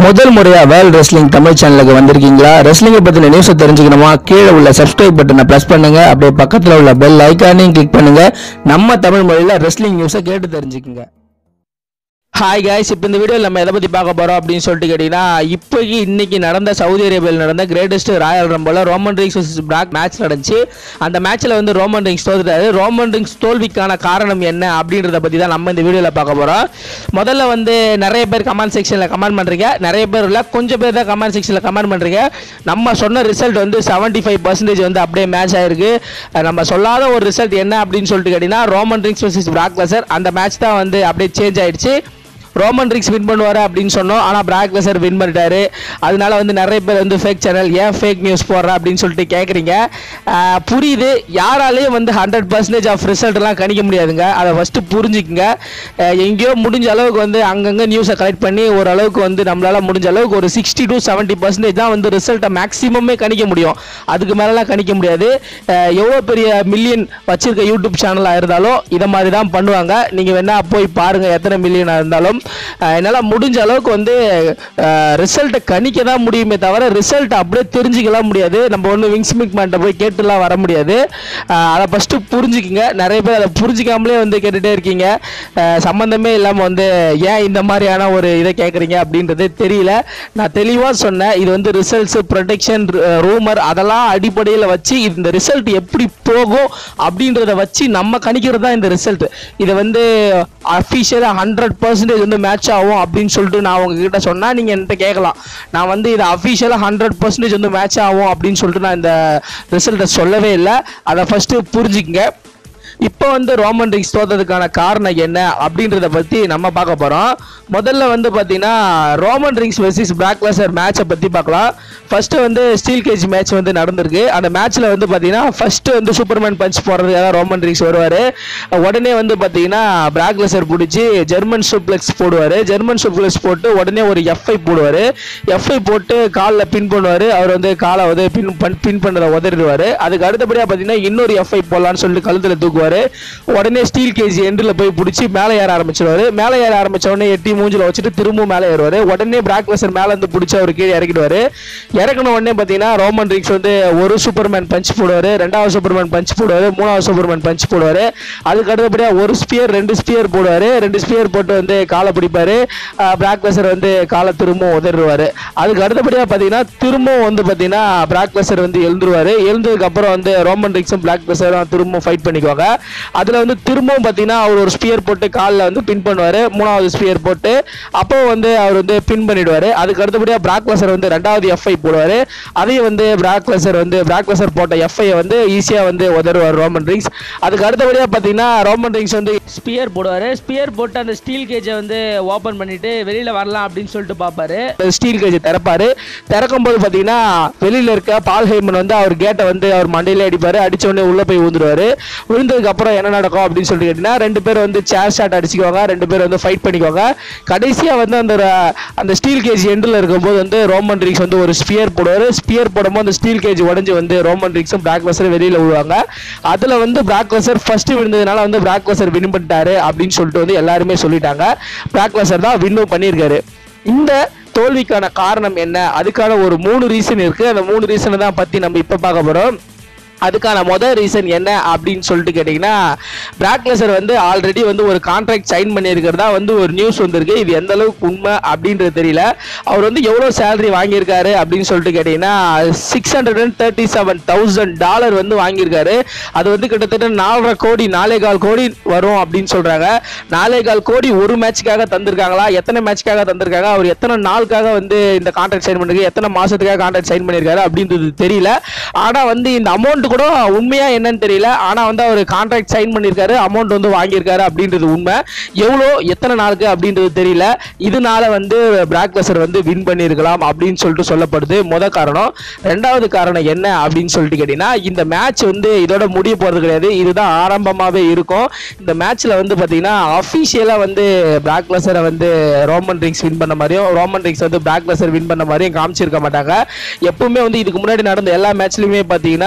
முதல் முறையா world wrestling Tamil சேனலுக்கு வந்திருக்கீங்களா? ரெஸ்லிங்கை பத்தின நியூஸை தெரிஞ்சுக்கணுமா? கீழே உள்ள சப்ஸ்கிரைப் பட்டனை பிரஸ் பண்ணுங்க. அப்படியே பக்கத்துல உள்ள பெல் ஐகானையும் கிளிக் பண்ணுங்க. நம்ம தமிழ் மொழியில ரெஸ்லிங் நியூஸை கேட்டு தெரிஞ்சுக்குங்க. ஹாய் கைஸ், இப்போ இந்த வீடியோவில் நம்ம எதை பற்றி பார்க்க போகிறோம் அப்படின்னு சொல்லிட்டு கேட்டிங்கன்னா, இன்னைக்கு நடந்த சவுதி அரேபியாவில் நடந்த greatest royal rumble Roman Reigns vs Brock match நடந்துச்சு. அந்த மேட்ச்சில் வந்து ரோமன் ரீன்ஸ் தோத்துட்டாரு. ரோமன் ரீன்ஸ் தோல்விக்கான காரணம் என்ன அப்படின்றத பற்றி தான் நம்ம இந்த வீடியோவில் பார்க்க போகிறோம். முதல்ல வந்து நிறைய பேர் கமெண்ட் செக்ஷனில் கமெண்ட் பண்ணுறீங்க, நிறைய பேர் இல்லை கொஞ்சம் பேர் தான் கமெண்ட் செக்ஷனில் கமெண்ட் பண்ணுறீங்க. நம்ம சொன்ன ரிசல்ட் வந்து 75% வந்து அப்படியே மேட்ச் ஆயிருக்கு. நம்ம சொல்லாத ஒரு ரிசல்ட் என்ன அப்படின்னு சொல்லிட்டு கேட்டிங்கன்னா, Roman Reigns vs Brock Lesnar அந்த மேட்ச் தான் வந்து அப்படியே சேஞ்ச் ஆயிடுச்சு. ரோமன் ரீன்ஸ் வின் பண்ணுவார் அப்படின்னு சொன்னோம், ஆனால் பிராக் லெஸ்னர் வின் பண்ணிட்டாரு. அதனால வந்து நிறைய பேர் வந்து ஃபேக் சேனல் ஏன் ஃபேக் நியூஸ் போடுற அப்படின்னு சொல்லிட்டு கேட்குறீங்க. புரியுது, யாராலையும் வந்து 100% ஆஃப் ரிசல்ட்லாம் கணிக்க முடியாதுங்க. அதை ஃபஸ்ட்டு புரிஞ்சுக்குங்க. எங்கேயோ முடிஞ்ச அளவுக்கு வந்து அங்கங்கே நியூஸை கலெக்ட் பண்ணி ஓரளவுக்கு வந்து நம்மளால் முடிஞ்ச அளவுக்கு ஒரு 60 to 70% தான் வந்து ரிசல்ட்டை மேக்ஸிமமே கணிக்க முடியும். அதுக்கு மேலெலாம் கணிக்க முடியாது. எவ்வளோ பெரிய மில்லியன் வச்சிருக்க யூடியூப் சேனலாக இருந்தாலும் இதை மாதிரி தான் பண்ணுவாங்க. நீங்கள் வேணா போய் பாருங்கள், எத்தனை மில்லியனாக இருந்தாலும். என்னால் முடிஞ்ச அளவுக்கு வந்து ரிசல்ட்டை கணிக்க தான் முடியுமே தவிர ரிசல்ட் அப்படியே தெரிஞ்சிக்கலாம் முடியாது. நம்ம ஒன்று விங்ஸ் மிக்மேன்ட்ட போய் கேட்டுலாம் வர முடியாது. அதை ஃபஸ்ட்டு புரிஞ்சுக்கிங்க. நிறைய பேர் அதை புரிஞ்சிக்காமலே வந்து கேட்டுகிட்டே இருக்கீங்க. சம்மந்தமே இல்லாமல் வந்து ஏன் இந்த மாதிரியான ஒரு இதை கேட்குறீங்க அப்படின்றது தெரியல. நான் தெளிவாக சொன்னேன், இது வந்து ரிசல்ட்ஸு, ப்ரொடெக்ஷன், ரூமர் அதெல்லாம் அடிப்படையில் வச்சு இந்த ரிசல்ட் எப்படி போகும் அப்படின்றத வச்சு நம்ம கணிக்கிறது தான் இந்த ரிசல்ட். இதை வந்து அஃபிஷியலாக 100% வந்து மேட்ச் ஆகும் அப்படின்னு சொல்லிட்டு நான் உங்ககிட்ட சொன்னால் நீங்கள் என்கிட்ட கேட்கலாம். நான் வந்து இதை அஃபிஷியலாக 100% வந்து மேட்ச் ஆகும் அப்படின்னு சொல்லிட்டு நான் இந்த ரிசல்ட்டை சொல்லவே இல்லை. அதை ஃபஸ்ட்டு புரிஞ்சுக்கங்க. இப்போ வந்து ரோமன் ரீன்ஸ் தோத்ததுக்கான காரணம் என்ன அப்படின்றத பற்றி நம்ம பார்க்க போகிறோம். முதல்ல வந்து பார்த்தீங்கன்னா, Roman Reigns vs Brock Lesnar மேட்சை பற்றி பார்க்கலாம். ஃபஸ்ட்டு வந்து ஸ்டீல் கேஜ் மேட்ச் வந்து நடந்திருக்கு. அந்த மேட்ச்சில் வந்து பார்த்தீங்கன்னா ஃபஸ்ட்டு வந்து சூப்பர்மேன் பஞ்ச் போடுறதுக்காக ரோமன் ரீன்ஸ் வருவார். உடனே வந்து பார்த்தீங்கன்னா பிராக் லெஸ்னர் பிடிச்சி ஜெர்மன் சூப்ளெக்ஸ் போடுவார். ஜெர்மன் சூப்ளெக்ஸ் போட்டு உடனே ஒரு எஃப்ஐ போடுவார். எஃப்ஐ போட்டு காலில் பின் பண்ணுவார். அவர் வந்து காலை வந்து பின் பண்ணதை உதறிடுவார். அதுக்கு அடுத்தபடியாக பார்த்தீங்கன்னா இன்னொரு எஃப்ஐ போடலான்னு சொல்லிட்டு கழுத்தில் தூக்குவார். உடனே ஸ்டீல் கேஜ் எண்டில் போய் பிடிச்சி மேலே ஏற ஆரம்பிச்சிருவாரு. மேலே ஏற ஆரம்பிச்ச உடனே எட்டி மூஞ்சில் வச்சுட்டு திரும்பவும் மேலே ஏறுவார். உடனே பிராக் லெஸ்னர் மேலே இருந்து பிடிச்சி அவர் கீழே இறக்கிடுவார். இறக்கணும் உடனே பார்த்தீங்கன்னா ரோமன் ரீன்ஸ் வந்து ஒரு சூப்பர்மேன் பஞ்ச் போடுவார், ரெண்டாவது சூப்பர்மேன் பஞ்ச் போடுவார், மூணாவது சூப்பர்மேன் பஞ்ச் போடுவார். அதுக்கு அடுத்தபடியாக ஒரு ஸ்பியர், 2 ஸ்பியர் போடுவார். 2 ஸ்பியர் போட்டு வந்து காலை பிடிப்பார். பிராக் லெஸ்னர் வந்து காலை திரும்பவும் உதறிடுவார். அதுக்கு அடுத்தபடியாக பார்த்தீங்கன்னா திரும்பவும் வந்து பார்த்தீங்கன்னா பிராக் லெஸ்னர் வந்து எழுந்துருவார். எழுந்ததுக்கப்புறம் வந்து ரோமன் ரீன்ஸும் பிராக் லெஸ்னரும் திரும்பவும் ஃபைட் பண்ணிக்குவாங்க. அதில் வந்து திரும்பவும் பார்த்தீங்கன்னா அவர் ஒரு ஸ்பியர் போட்டு காலில் வந்து பின் பண்ணுவார். மூணாவது ஸ்பியர் போட்டு அப்போ வந்து அவர் வந்து பின் பண்ணிடுவார். அதுக்கு அடுத்தபடியாக பிராக் லெஸ்னர் வந்து ரெண்டாவது எஃப்ஐ போடுவார். அதையும் வந்து பிராக் லெஸ்னர் போட்ட எஃப்ஐ வந்து ஈஸியாக வந்து உதறுவார் ரோமன் ரீன்ஸ். அதுக்கு அடுத்தபடியாக பார்த்தீங்கன்னா ரோமன் ரீன்ஸ் வந்து ஸ்பியர் போடுவார். ஸ்பியர் போட்டு அந்த ஸ்டீல் கேஜை வந்து ஓப்பன் பண்ணிட்டு வெளியில் வரலாம் அப்படின்னு சொல்லிட்டு பார்ப்பாரு. ஸ்டீல் கேஜை திறப்பாரு. திறக்கும்போது பார்த்தீங்கன்னா வெளியில் இருக்க பால் ஹெய்மன் வந்து அவர் கேட்டை வந்து அவர் மண்டையில அடிப்பார். அடிச்ச உடனே உள்ளே போய் விழுந்துருவார். விழுந்ததுக்கு அப்புறம் என்ன நடக்கும் அப்படின்னு சொல்லிட்டு கேட்டீங்கன்னா, 2 பேர் வந்து சேர் ஷாட் அடிச்சுக்குவாங்க. 2 பேர் வந்து ஃபைட் பண்ணிக்குவாங்க. கடைசியாக வந்து அந்த ஸ்டீல் கேஜ் எண்டில் இருக்கும்போது வந்து ரோமன் ரீன்ஸ் வந்து ஒரு ஸ்பியர் போடுவார். ஸ்பியர் போடும்போது அந்த ஸ்டீல் கேஜ் உடஞ்சி வந்து ரோமன் ரீன்ஸும் பிராக் லெஸ்னர் வெளியில் விழுவாங்க. அதில் வந்து பிராக் லெஸ்னர் ஃபர்ஸ்ட் விழுந்ததுனால வந்து பிராக் லெஸ்னர் வின் பண்ணிட்டாரு அப்படின்னு சொல்லிட்டு வந்து எல்லாருமே சொல்லிட்டாங்க. பிராக் லெஸ்னர் தான் வின்னும் பண்ணியிருக்காரு. இந்த தோல்விக்கான காரணம் என்ன? அதுக்கான ஒரு 3 ரீசன் இருக்குது. அந்த 3 ரீசனை தான் பற்றி நம்ம இப்போ பார்க்க போகிறோம். அதுக்கான முதல் ரீசன் என்ன அப்படின்னு சொல்லிட்டு கேட்டிங்கன்னா, பிராக் லெஸ்னர் வந்து ஆல்ரெடி வந்து ஒரு கான்ட்ராக்ட் சைன் பண்ணியிருக்கிறதா வந்து ஒரு நியூஸ் வந்திருக்கு. இது எந்த அளவுக்கு உண்மை அப்படின்றது தெரியல. அவர் வந்து எவ்வளோ சேலரி வாங்கியிருக்காரு அப்படின்னு சொல்லிட்டு கேட்டிங்கன்னா, $637,000 வந்து வாங்கியிருக்காரு. அது வந்து கிட்டத்தட்ட 4.25 கோடி வரும் அப்படின்னு சொல்கிறாங்க. 4.25 கோடி ஒரு மேட்சுக்காக தந்திருக்காங்களா, எத்தனை மேட்சுக்காக தந்திருக்காங்க, அவர் எத்தனை நாளுக்காக வந்து இந்த கான்ட்ராக்ட் சைன் பண்ணிருக்கு, எத்தனை மாதத்துக்காக கான்ட்ராக்ட் சைன் பண்ணியிருக்காரு அப்படின்றது தெரியல. ஆனால் வந்து இந்த அமௌண்ட் கூட உண்மையா என்னன்னு தெரியல. ஆனா வந்து அவர் கான்ட்ராக்ட் சைன் பண்ணியிருக்காரு, அமௌண்ட் வந்து வாங்கியிருக்காரு அப்படின்றது உண்மை. எவ்வளோ எத்தனை நாளுக்கு அப்படின்றது தெரியல. இதனால வந்து பிராக் லெஸ்னர் வந்து வின் பண்ணியிருக்கலாம் அப்படின்னு சொல்லிட்டு சொல்லப்படுது. முதல் காரணம். ரெண்டாவது காரணம் என்ன அப்படின்னு சொல்லிட்டு கேட்டீங்கன்னா, இந்த மேட்ச் வந்து இதோட முடிய போகிறது கிடையாது. இதுதான் ஆரம்பமாகவே இருக்கும். இந்த மேட்ச்ல வந்து பார்த்தீங்கன்னா அஃபிஷியலாக வந்து பிராக் லெஸ்னரை வந்து ரோமன் ரீன்ஸ் வின் பண்ண மாதிரியும் ரோமன் ரீன்ஸ் வந்து பிராக் லெஸ்னர் வின் பண்ண மாதிரியும் காமிச்சிருக்க மாட்டாங்க. எப்பவுமே வந்து இதுக்கு முன்னாடி நடந்த எல்லா மேட்ச்லையுமே பார்த்தீங்கன்னா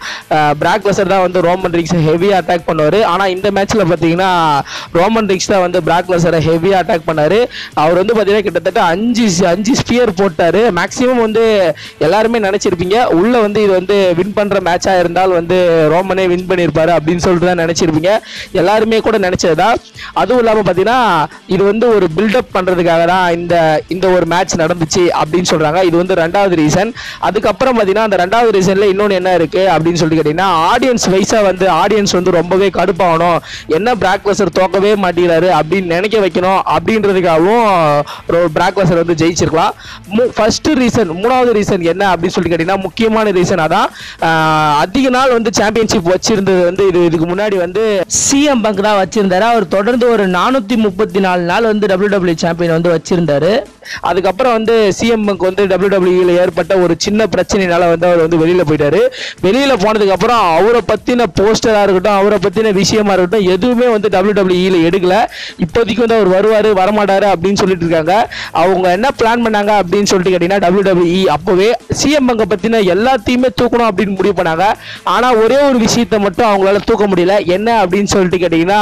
பிராக் லெஸ்னர் தான் வந்து ரோமன் ரீன்ஸை ஹெவியாக அட்டாக் பண்ணுவார். ஆனால் இந்த மேட்ச்சில் பார்த்தீங்கன்னா ரோமன் ரீன்ஸ் தான் வந்து பிராக் லெஸ்னரை ஹெவியாக அட்டாக் பண்ணார். அவர் வந்து பார்த்தீங்கன்னா கிட்டத்தட்ட அஞ்சு ஸ்பியர் போட்டார். மேக்ஸிமம் வந்து எல்லாருமே நினச்சிருப்பீங்க உள்ள வந்து இது வந்து வின் பண்ணுற மேட்சாக இருந்தால் வந்து ரோமனே வின் பண்ணியிருப்பாரு அப்படின்னு சொல்லிட்டு தான் நினச்சிருப்பீங்க. எல்லாருமே கூட நினச்சதுதான். அதுவும் இல்லாமல் பார்த்தீங்கன்னா இது வந்து ஒரு பில்டப் பண்ணுறதுக்காக தான் இந்த ஒரு மேட்ச் நடந்துச்சு அப்படின்னு சொல்கிறாங்க. இது வந்து ரெண்டாவது ரீசன். அதுக்கப்புறம் பார்த்தீங்கன்னா அந்த ரெண்டாவது ரீசனில் இன்னொன்று என்ன இருக்குது அப்படின்னு சொல்லிட்டு கேட்டிங்கன்னா ஆடியன்ஸ் வைஸாக வந்து ஆடியன்ஸ் வந்து ரொம்பவே கடுப்பாகணும், என்ன பிராக் லெஸ்னர் தோக்கவே மாட்டேங்கிறாரு அப்படின்னு நினைக்க வைக்கணும் அப்படின்றதுக்காகவும் பிராக் லெஸ்னர் வந்து ஜெயிச்சிருக்கலாம். First reason. மூணாவது ரீசன் என்ன அப்படின்னு சொல்லிட்டு கேட்டிங்கன்னா முக்கியமான ரீசன் அதான். அதிக நாள் வந்து சாம்பியன்ஷிப் வச்சிருந்தது வந்து இதுக்கு முன்னாடி வந்து சிஎம் பங்க் தான் வச்சிருந்தாரு. அவர் தொடர்ந்து ஒரு 434 நாள் வந்து WWE சாம்பியன் வந்து வச்சிருந்தாரு. அதுக்கப்புறம் வந்து சிஎம் பங்க் வந்து WWE ஏற்பட்ட ஒரு சின்ன பிரச்சனைனால வந்து அவர் வந்து வெளியில போயிட்டாரு. வெளியில போனதுக்கு அப்புறம் அவரை பத்தின போஸ்டரா இருக்கட்டும், அவரை பத்தின விஷயமா இருக்கட்டும் எதுவுமே வந்து WWE எடுக்கல. இப்போதைக்கு வந்து அவர் வருவாரு வரமாட்டாரு அப்படின்னு சொல்லிட்டு இருக்காங்க. அவங்க என்ன பிளான் பண்ணாங்க அப்படின்னு சொல்லிட்டு கேட்டீங்கன்னா WWE அப்பவே சிஎம் பங்கை பத்தின எல்லாத்தையுமே தூக்கணும் அப்படின்னு முடிவு பண்ணாங்க. ஆனா ஒரே ஒரு விஷயத்தை மட்டும் அவங்களால தூக்க முடியல. என்ன அப்படின்னு சொல்லிட்டு கேட்டீங்கன்னா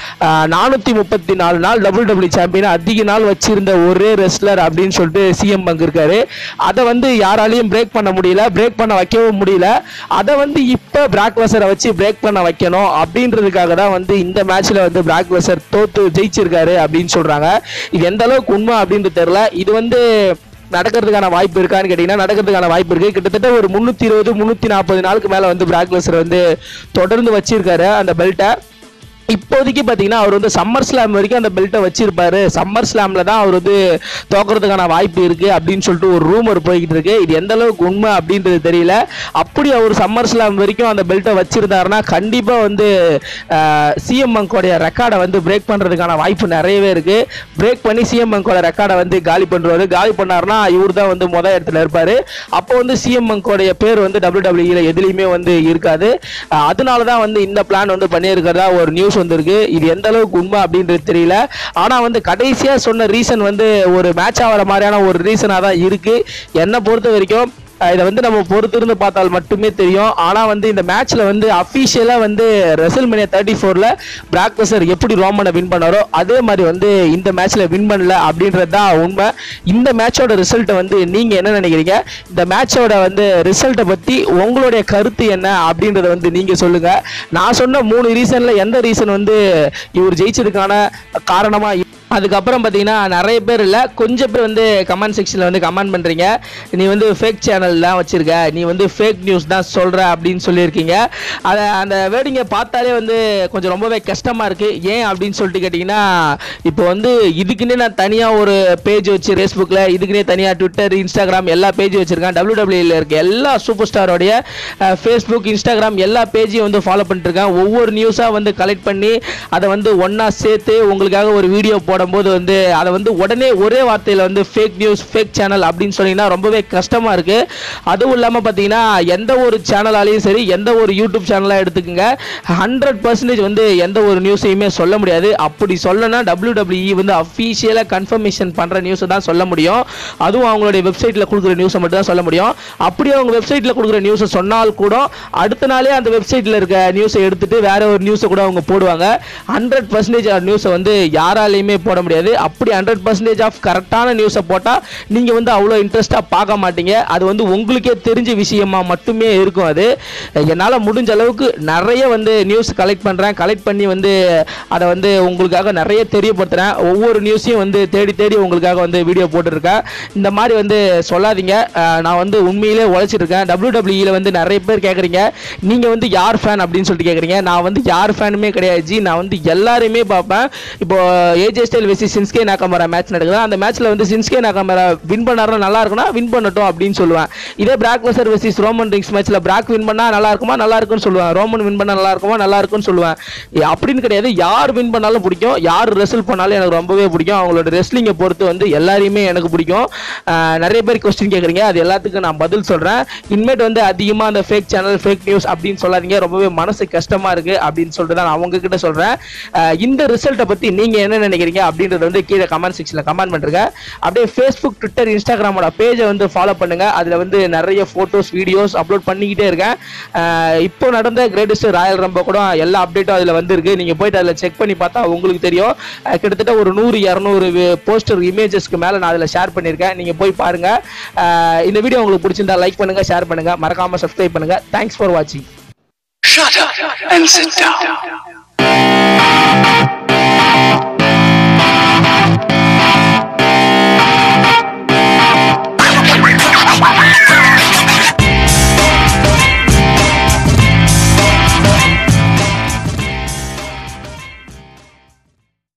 434 நாள் WWE சாம்பியன் அதிக நாள் வச்சிருந்த ஒரே ரெஸ்லர் அப்படின்னு சொல்லிட்டு சிஎம் பங்க் இருக்காரு. அதை வந்து யாராலையும் பிரேக் பண்ண முடியல, பிரேக் பண்ண வைக்கவும் முடியல. அதை வந்து இப்ப பிராக் லெஸ்னரை வச்சு பிரேக் பண்ண வைக்கணும் அப்படின்றதுக்காக தான் வந்து இந்த மேட்ச்ல வந்து பிராக் லெஸ்னர் தோத்து ஜெயிச்சிருக்காரு அப்படின்னு சொல்றாங்க. இது எந்த அளவுக்கு உண்மை அப்படின்னு தெரியல. இது வந்து நடக்கிறதுக்கான வாய்ப்பு இருக்கான்னு கேட்டீங்கன்னா நடக்கிறதுக்கான வாய்ப்பு இருக்கு. கிட்டத்தட்ட ஒரு 320-340 நாளுக்கு மேல வந்து பிராக் லெஸ்னர் வந்து தொடர்ந்து வச்சிருக்காரு அந்த பெல்ட்டை. இப்போதைக்கு பார்த்தீங்கன்னா அவர் வந்து சம்மர் ஸ்லாம் வரைக்கும் அந்த பெல்ட்டை வச்சிருப்பாரு. சம்மர் ஸ்லாம்ல தான் அவர் வந்து தோக்கிறதுக்கான வாய்ப்பு இருக்கு அப்படின்னு சொல்லிட்டு ஒரு ரூமர் போய்கிட்டு இருக்கு. இது எந்த அளவுக்கு உண்மை அப்படின்றது தெரியல. அப்படி அவர் சம்மர் ஸ்லாம் வரைக்கும் அந்த பெல்ட்டை வச்சிருந்தாருன்னா கண்டிப்பா வந்து சிஎம் பங்கோடைய ரெக்கார்டை வந்து பிரேக் பண்றதுக்கான வாய்ப்பு நிறையவே இருக்கு. பிரேக் பண்ணி சிஎம் பங்கோட ரெக்கார்டை வந்து காலி பண்றாரு. காலி பண்ணாருன்னா இவர் தான் வந்து முதல் இடத்துல இருப்பாரு. அப்போ வந்து சிஎம் பங்கோடைய பேர் வந்து WWE எதுலையுமே வந்து இருக்காது. அதனால தான் வந்து இந்த பிளான் வந்து பண்ணியிருக்கிறதா ஒரு நியூஸ் வந்திருக்கு. இது எந்த அளவுக்கு உண்மை அப்படின்றது தெரியல. ஆனா வந்து கடைசியா சொன்ன ரீசன் வந்து ஒரு மேட்ச் ஆகிற மாதிரியான ஒரு ரீசனா தான் இருக்கு. என்னை பொறுத்த வரைக்கும் இதை வந்து நம்ம பொறுத்திருந்து பார்த்தால் மட்டுமே தெரியும். ஆனா வந்து இந்த மேட்ச்ல வந்து அபிஷியலா வந்து ரெசல்மேனியா 34ல பிராக் லெஸ்னர் எப்படி ரோமனை வின் பண்ணாரோ அதே மாதிரி வந்து இந்த மேட்ச்ல வின் பண்ணல அப்படின்றது தான் உண்மை. இந்த மேட்சோட ரிசல்ட்டை வந்து நீங்க என்ன நினைக்கிறீங்க? இந்த மேட்சோட வந்து ரிசல்ட்டை பத்தி உங்களுடைய கருத்து என்ன அப்படின்றத வந்து நீங்க சொல்லுங்க. நான் சொன்ன 3 ரீசன்ல எந்த ரீசன் வந்து இவர் ஜெயிச்சதுக்கான காரணமா? அதுக்கப்புறம் பார்த்தீங்கன்னா நிறைய பேர் இல்லை கொஞ்சம் பேர் வந்து கமெண்ட் செக்ஷனில் வந்து கமெண்ட் பண்ணுறீங்க, நீ வந்து ஃபேக் சேனல் தான் வச்சுருக்க, நீ வந்து ஃபேக் நியூஸ் தான் சொல்கிற அப்படின்னு சொல்லியிருக்கீங்க. அதை அந்த வேர்டிங்கை பார்த்தாலே வந்து கொஞ்சம் ரொம்பவே கஷ்டமாக இருக்குது. ஏன் அப்படின்னு சொல்லிட்டு கேட்டிங்கன்னா இப்போ வந்து இதுக்குன்னே நான் தனியாக ஒரு பேஜ் வச்சு ஃபேஸ்புக்கில், இதுக்குன்னே தனியாக ட்விட்டர், இன்ஸ்டாகிராம் எல்லா பேஜும் வச்சுருக்கேன். WWE இருக்க எல்லா சூப்பர் ஸ்டாரோடைய ஃபேஸ்புக், இன்ஸ்டாகிராம் எல்லா பேஜையும் வந்து ஃபாலோ பண்ணிட்டுருக்கேன். ஒவ்வொரு நியூஸாக வந்து கலெக்ட் பண்ணி அதை வந்து ஒன்றா சேர்த்து உங்களுக்காக ஒரு வீடியோ போடும்போது வந்து அதை வந்து உடனே ஒரே வார்த்தையில் வந்து ஃபேக் நியூஸ், ஃபேக் சேனல் அப்படின்னு சொன்னீங்கன்னா ரொம்பவே கஷ்டமாக இருக்குது. அதுவும் இல்லாமல் பார்த்தீங்கன்னா எந்த ஒரு சேனலாலையும் சரி, எந்த ஒரு யூடியூப் சேனலாக எடுத்துக்கோங்க, 100% வந்து எந்த ஒரு நியூஸையுமே சொல்ல முடியாது. அப்படி சொல்லனா WWE வந்து அஃபீஷியலாக கன்ஃபர்மேஷன் பண்ணுற நியூஸை தான் சொல்ல முடியும். அதுவும் அவங்களுடைய வெப்சைட்டில் கொடுக்குற நியூஸை மட்டும் தான் சொல்ல முடியும். அப்படி அவங்க வெப்சைட்டில் கொடுக்குற நியூஸை சொன்னால் கூட அடுத்த நாளே அந்த வெப்சைட்டில் இருக்க நியூஸை எடுத்துட்டு வேற ஒரு நியூஸை கூட அவங்க போடுவாங்க. 100% நியூஸை வந்து யாராலையுமே போட முடியாது. அப்படி 100% ஆஃப் கரெக்டான நியூஸை போட்டால் நீங்கள் வந்து அவ்வளோ இன்ட்ரெஸ்டாக பார்க்க மாட்டீங்க. அது வந்து உங்களுக்கே தெரிஞ்ச விஷயமா மட்டுமே இருக்கும். அது என்னால் முடிஞ்ச அளவுக்கு நிறைய வந்து நியூஸ் கலெக்ட் பண்ணுறேன். கலெக்ட் பண்ணி வந்து அதை வந்து உங்களுக்காக நிறைய தெரியப்படுத்துகிறேன். ஒவ்வொரு நியூஸையும் வந்து தேடி தேடி உங்களுக்காக வந்து வீடியோ போட்டுருக்கேன். இந்த மாதிரி வந்து சொல்லாதீங்க. நான் வந்து உண்மையிலே உழைச்சிருக்கேன். WWE வந்து நிறைய பேர் கேட்குறீங்க, நீங்கள் வந்து யார் ஃபேன் அப்படின்னு சொல்லிட்டு கேட்குறீங்க. நான் வந்து யார் ஃபேனுமே கிடையாது ஜி. நான் வந்து எல்லாரையுமே பார்ப்பேன். இப்போ AJ Styles versus Shinsuke Nakamura match நடக்குது. அந்த மேட்ச்ல வந்து சின்ஸ்கே நாகமரா வின் பண்ணாருன்னா நல்லா இருக்கும்னா வின் பண்ணட்டும் அப்படின்னு சொல்லுவேன். இதே Brock Lesnar versus Roman Reigns மேட்ச்ல பிராக் வின் பண்ணா நல்லா இருக்குமா, நல்லா இருக்குன்னு சொல்லுவேன். ரோமன் வின் பண்ணா நல்லா இருக்குமா, நல்லா இருக்குன்னு சொல்லுவேன். அப்படின்னு கிடையாது. யார் வின் பண்ணாலும் பிடிக்கும், யார் ரெஸ்ல் பண்ணாலும் எனக்கு ரொம்பவே பிடிக்கும். அவங்களோட ரெஸ்லிங்கை பொறுத்து வந்து எல்லாரையுமே எனக்கு பிடிக்கும். நிறைய பேர் கொஸ்டின் கேட்குறீங்க, அது எல்லாத்துக்கும் நான் பதில் சொல்றேன். இனிமேட் வந்து அதிகமாக அந்த ஃபேக் சேனல், ஃபேக் நியூஸ் அப்படின்னு சொல்லாதீங்க. ரொம்பவே மனசு கஷ்டமா இருக்கு அப்படின்னு சொல்லிட்டு தான் நான் அவங்க கிட்ட சொல்றேன். இந்த ரிசல்ட்டை பத்தி நீங்க என்ன நினைக்கிறீங்க அப்படின்றத வந்து கீழே கமெண்ட் செக்ஷன்ல கமெண்ட் பண்ணுங்க. அப்படியே ஃபேஸ்புக், ட்விட்டர், இன்ஸ்டாகிராமோட பேஜை வந்து ஃபாலோ பண்ணுங்க. அதுல வந்து நிறைய போட்டோஸ், வீடியோஸ் அப்லோட் பண்ணிக்கிட்டே இருக்கேன். இப்போ நடந்த கிரேட்டஸ்ட் ராயல் ரம்போ கூட எல்லா அப்டேட்டும் அதுல வந்திருக்கு. நீங்க போயிட்டு அதுல செக் பண்ணி பார்த்தா உங்களுக்கு தெரியும். கிட்டத்தட்ட ஒரு 100-200 போஸ்டர் இமேஜஸ்க்கு மேல நான் அதுல ஷேர் பண்ணியிருக்கேன். நீங்க போய் பாருங்க. இந்த வீடியோ உங்களுக்கு பிடிச்சிருந்தா லைக் பண்ணுங்க, ஷேர் பண்ணுங்க, மறக்காம சப்ஸ்கிரைப் பண்ணுங்க. தேங்க்ஸ் ஃபார் வாட்சிங். Shut up and sit down.